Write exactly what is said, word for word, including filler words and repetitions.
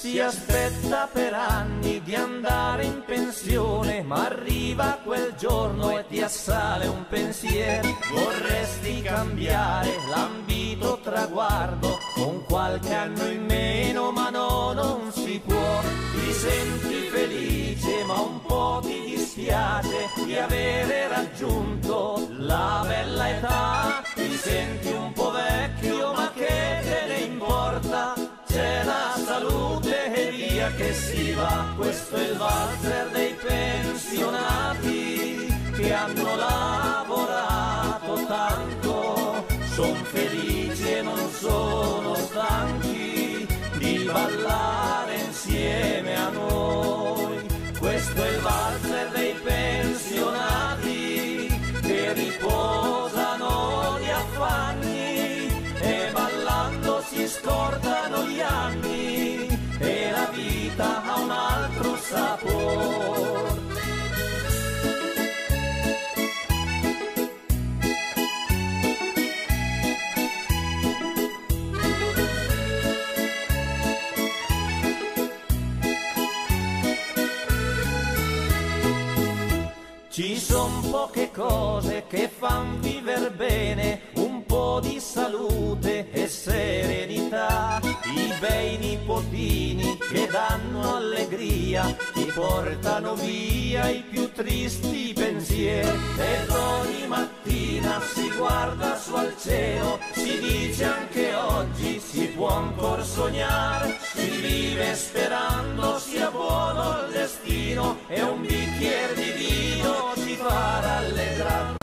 Si aspetta per anni di andare in pensione, ma arriva quel giorno e ti assale un pensiero. Vorresti cambiare l'ambito traguardo con qualche anno in meno, ma no, non si può. Ti senti felice ma un po' ti dispiace di avere raggiunto la bella età. Ti senti un po' vecchio ma che te ne importa, c'è la salute e via che si va. Questo è il valzer dei pensionati che hanno lavorato tanto, son felici e non sono stanchi di ballare insieme a noi. Questo è il valzer dei pensionati che riposano gli affanni e ballando si scordano gli anni e la vita ha un altro sapore. Ci son poche cose che fan viver bene, un po' di salute e serenità, i bei nipotini che danno allegria, ti portano via i più tristi pensieri. Ed ogni mattina si guarda su al cielo, si dice anche oggi si può ancora sognare, si vive sperando sia buono il destino e un bicchiere di